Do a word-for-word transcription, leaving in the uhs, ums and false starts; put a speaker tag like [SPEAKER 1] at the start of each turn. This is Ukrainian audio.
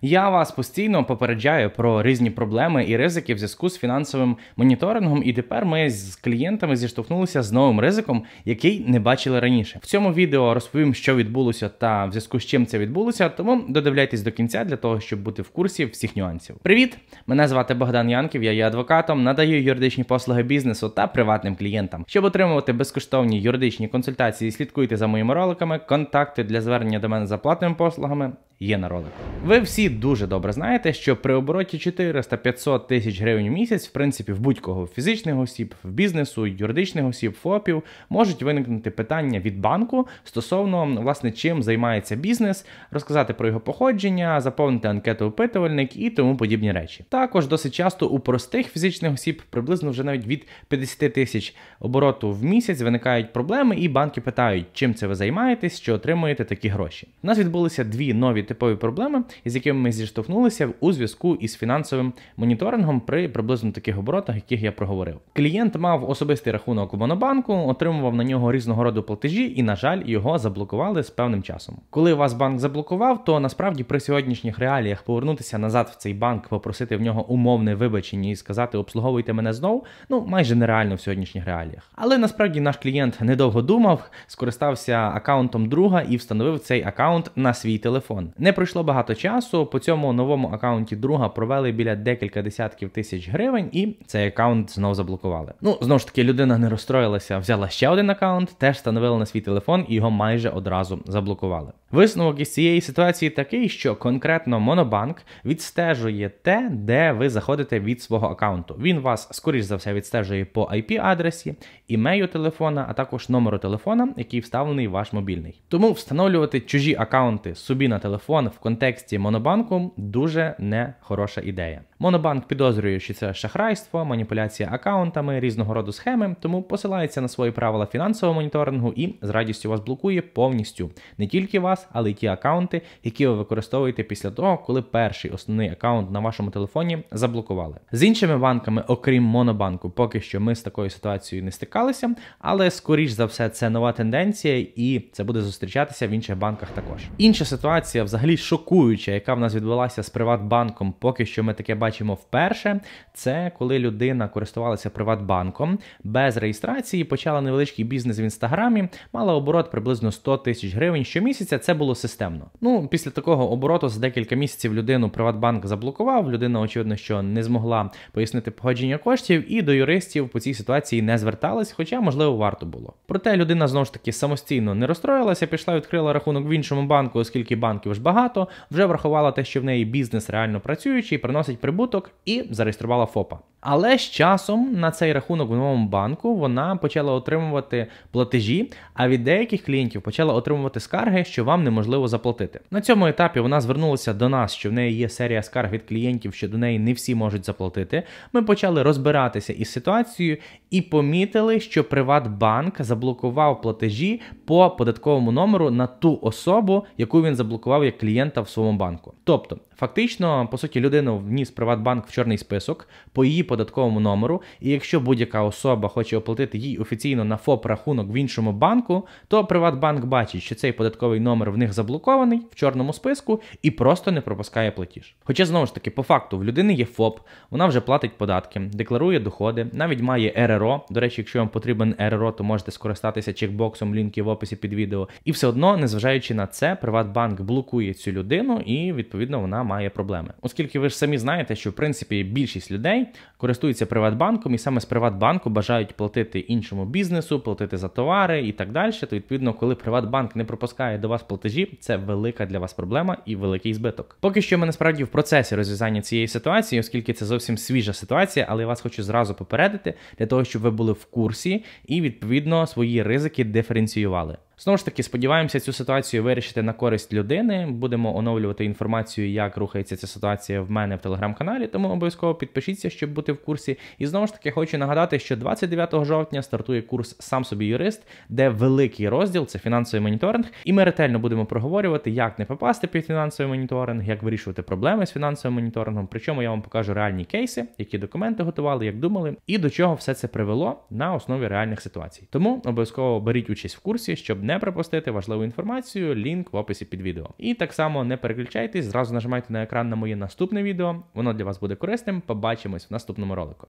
[SPEAKER 1] Я вас постійно попереджаю про різні проблеми і ризики в зв'язку з фінансовим моніторингом, і тепер ми з клієнтами зіштовхнулися з новим ризиком, який не бачили раніше. В цьому відео розповім, що відбулося та в зв'язку з чим це відбулося, тому додивляйтесь до кінця для того, щоб бути в курсі всіх нюансів. Привіт! Мене звати Богдан Янків, я є адвокатом, надаю юридичні послуги бізнесу та приватним клієнтам. Щоб отримувати безкоштовні юридичні консультації, слідкуйте за моїми роликами, контакти для звернення до мене за платними послугами є на ролику. Ви всі дуже добре знаєте, що при обороті чотириста-п'ятсот тисяч гривень в місяць, в принципі, в будь-кого фізичних осіб, в бізнесу, юридичних осіб, ФОПів, можуть виникнути питання від банку стосовно, власне, чим займається бізнес, розказати про його походження, заповнити анкету-опитувальник і тому подібні речі. Також досить часто у простих фізичних осіб, приблизно вже навіть від п'ятдесят тисяч обороту в місяць, виникають проблеми і банки питають, чим це ви займаєтесь, що отримуєте такі гроші. У нас відбулися дві нові типові проблеми, із якими ми зіштовхнулися у зв'язку із фінансовим моніторингом при приблизно таких оборотах, яких я проговорив. Клієнт мав особистий рахунок у Монобанку, отримував на нього різного роду платежі і, на жаль, його заблокували з певним часом. Коли вас банк заблокував, то насправді при сьогоднішніх реаліях повернутися назад в цей банк, попросити в нього умовне вибачення і сказати «обслуговуйте мене знов», ну, майже нереально в сьогоднішніх реаліях. Але насправді наш клієнт недовго думав, скористався акаунтом друга і встановив цей акаунт на свій телефон. Не пройшло багато часу, по цьому новому акаунті друга провели біля декілька десятків тисяч гривень і цей акаунт знов заблокували. Ну, знову ж таки, людина не розстроїлася, взяла ще один акаунт, теж встановила на свій телефон і його майже одразу заблокували. Висновок із цієї ситуації такий, що конкретно Монобанк відстежує те, де ви заходите від свого акаунту. Він вас, скоріш за все, відстежує по ай пі-адресі, імею телефона, а також номеру телефона, який вставлений в ваш мобільний. Тому встановлювати чужі акаунти собі на телефон в контексті Монобанку дуже нехороша ідея. Монобанк підозрює, що це шахрайство, маніпуляція акаунтами, різного роду схеми, тому посилається на свої правила фінансового моніторингу і з радістю вас блокує повністю. Не тільки вас, але й ті акаунти, які ви використовуєте після того, коли перший основний акаунт на вашому телефоні заблокували. З іншими банками, окрім Монобанку, поки що ми з такою ситуацією не стикалися, але скоріш за все це нова тенденція і це буде зустрічатися в інших банках також. Інша ситуація, взагалі шокуюча, яка в нас відбулася з Приватбанком, поки що ми таке бачимо вперше, це коли людина користувалася Приватбанком без реєстрації, почала невеличкий бізнес в Інстаграмі, мала оборот приблизно сто тисяч гривень щомісяця, це було системно. Ну, після такого обороту за декілька місяців людину Приватбанк заблокував, людина, очевидно, що не змогла пояснити походження коштів і до юристів по цій ситуації не зверталась, хоча, можливо, варто було. Проте людина, знову ж таки, самостійно не розстроїлася, пішла, відкрила рахунок в іншому банку, оскільки банків ж багато, вже врахувала те, що в неї бізнес реально працюючий, приносить прибуток і зареєструвала ФОПа. Але з часом на цей рахунок в новому банку вона почала отримувати платежі, а від деяких клієнтів почала отримувати скарги, що вам неможливо заплатити. На цьому етапі вона звернулася до нас, що в неї є серія скарг від клієнтів, що до неї не всі можуть заплатити. Ми почали розбиратися із ситуацією і помітили, що Приватбанк заблокував платежі по податковому номеру на ту особу, яку він заблокував як клієнта в своєму банку. Тобто, фактично, по суті, людину вніс Приватбанк в чорний список по її податковому номеру, і якщо будь-яка особа хоче оплатити їй офіційно на ФОП-рахунок в іншому банку, то Приватбанк бачить, що цей податковий номер в них заблокований в чорному списку і просто не пропускає платіж. Хоча, знову ж таки, по факту, в людини є ФОП, вона вже платить податки, декларує доходи, навіть має ер ер о. До речі, якщо вам потрібен ер ер о, то можете скористатися чекбоксом, лінки в описі під відео. І все одно, незважаючи на це, Приватбанк блокує цю людину і, відповідно, вона має проблеми. Оскільки ви ж самі знаєте, що, в принципі, більшість людей користуються Приватбанком і саме з Приватбанку бажають платити іншому бізнесу, платити за товари і так далі, то, відповідно, коли Приватбанк не пропускає до вас платежі, це велика для вас проблема і великий збиток. Поки що ми насправді в процесі розв'язання цієї ситуації, оскільки це зовсім свіжа ситуація, але я вас хочу зразу попередити, для того, щоб ви були в курсі і, відповідно, свої ризики диференціювали. Знову ж таки, сподіваємося цю ситуацію вирішити на користь людини. Будемо оновлювати інформацію, як рухається ця ситуація в мене в телеграм-каналі, тому обов'язково підпишіться, щоб бути в курсі. І знову ж таки, хочу нагадати, що двадцять дев'ятого жовтня стартує курс «Сам собі юрист», де великий розділ – це фінансовий моніторинг. І ми ретельно будемо проговорювати, як не попасти під фінансовий моніторинг, як вирішувати проблеми з фінансовим моніторингом. Причому я вам покажу реальні кейси, які документи готували, як думали, і до чого все це привело на основі реальних ситуацій. Тому обов'язково беріть участь в курсі, щоб щоб не пропустити важливу інформацію, лінк в описі під відео. І так само не переключайтесь, зразу нажимайте на екран на моє наступне відео, воно для вас буде корисним. Побачимось в наступному ролику.